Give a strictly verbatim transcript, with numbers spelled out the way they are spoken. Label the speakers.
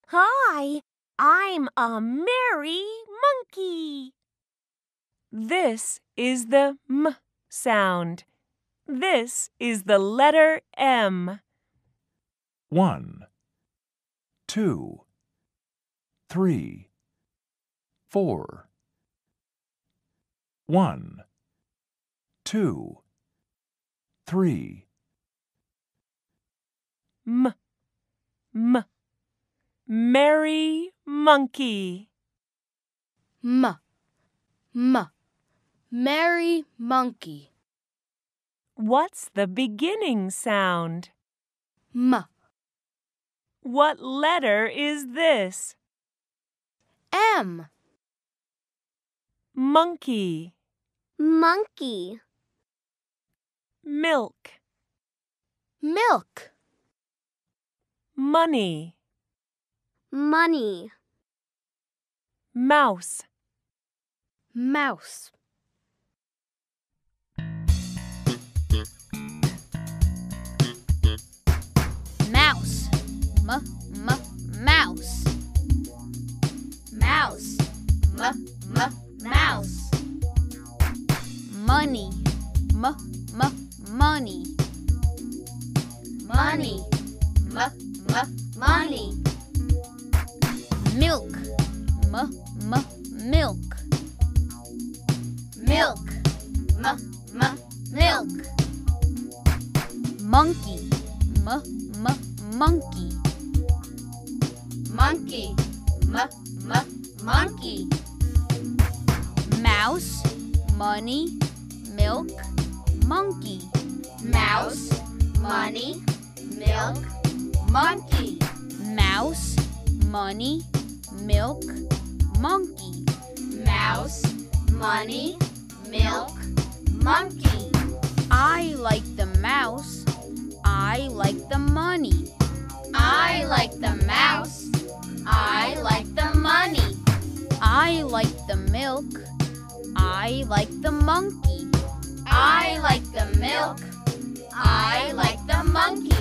Speaker 1: Hi, I'm a merry monkey.
Speaker 2: This is the M sound. This is the letter M.
Speaker 3: One, two, three, four. One, two, three.
Speaker 2: M, M. Merry monkey.
Speaker 4: M, M. Merry monkey.
Speaker 2: What's the beginning sound?
Speaker 4: M.
Speaker 2: What letter is this?
Speaker 4: M.
Speaker 2: Monkey.
Speaker 1: Monkey.
Speaker 2: Milk.
Speaker 4: Milk.
Speaker 2: Money.
Speaker 1: Money.
Speaker 2: Mouse.
Speaker 4: Mouse. Mouse. M, m, mouse. Mouse. M, m, mouse. Money. M, m, money. Money. M, m, money. Milk. M, m, milk. Milk. M, m, milk. Monkey. M, m, monkey. Monkey. M, m, monkey. Mouse. Money. Milk. Monkey. Mouse. Money. Milk. Monkey. Mouse. Money. Milk. Monkey. Mouse. Money. Milk. Monkey. I like the mouse. I like the money. I like the mouse. I like the money. I like the milk. I like the monkey. I like the milk. I like the monkey.